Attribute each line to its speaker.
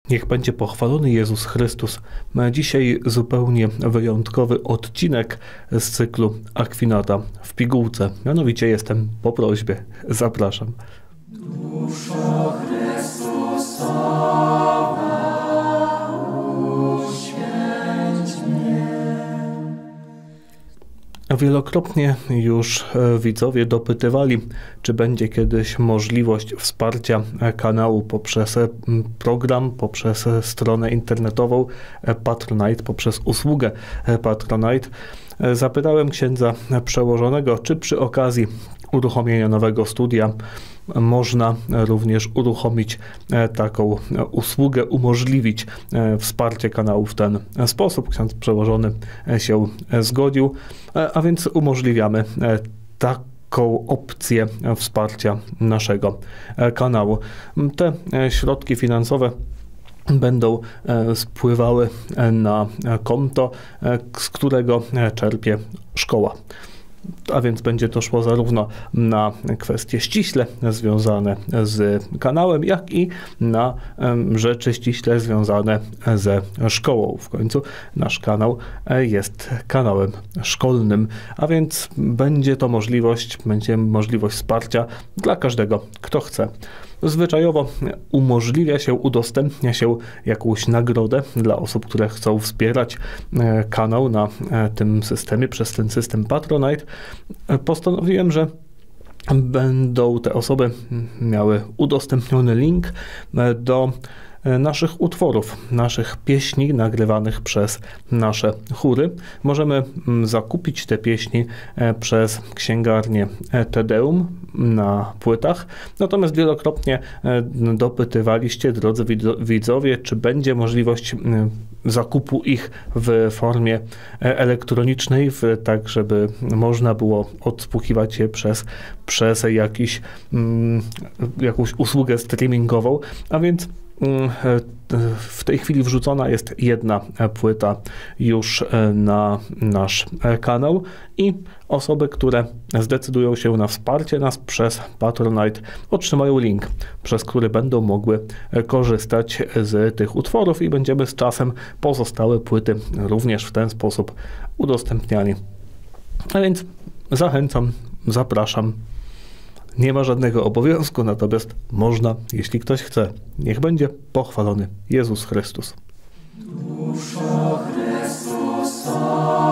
Speaker 1: Niech będzie pochwalony Jezus Chrystus. Dzisiaj zupełnie wyjątkowy odcinek z cyklu Akwinata w pigułce. Mianowicie jestem po prośbie. Zapraszam.
Speaker 2: Duszo Chrystusowa, uświęć mnie.
Speaker 1: Wielokrotnie już widzowie dopytywali, czy będzie kiedyś możliwość wsparcia kanału poprzez program, poprzez stronę internetową Patronite, poprzez usługę Patronite. Zapytałem księdza przełożonego, czy przy okazji uruchomienia nowego studia można również uruchomić taką usługę, umożliwić wsparcie kanału w ten sposób. Ksiądz przełożony się zgodził, a więc umożliwiamy taką opcję wsparcia naszego kanału. Te środki finansowe będą spływały na konto, z którego czerpie szkoła. A więc będzie to szło zarówno na kwestie ściśle związane z kanałem, jak i na rzeczy ściśle związane ze szkołą. W końcu nasz kanał jest kanałem szkolnym, a więc będzie możliwość wsparcia dla każdego, kto chce. Zwyczajowo udostępnia się jakąś nagrodę dla osób, które chcą wspierać kanał na tym systemie, przez ten system Patronite. Postanowiłem, że będą te osoby miały udostępniony link do naszych utworów, naszych pieśni nagrywanych przez nasze chóry. Możemy zakupić te pieśni przez księgarnię Tedeum na płytach. Natomiast wielokrotnie dopytywaliście, drodzy widzowie, czy będzie możliwość zakupu ich w formie elektronicznej, tak żeby można było odsłuchiwać je przez jakąś usługę streamingową, a więc w tej chwili wrzucona jest jedna płyta już na nasz kanał i osoby, które zdecydują się na wsparcie nas przez Patronite, otrzymają link, przez który będą mogły korzystać z tych utworów i będziemy z czasem pozostałe płyty również w ten sposób udostępniali. A więc zachęcam, zapraszam. Nie ma żadnego obowiązku, natomiast można, jeśli ktoś chce. Niech będzie pochwalony Jezus Chrystus.
Speaker 2: Duszo Chrystusowa.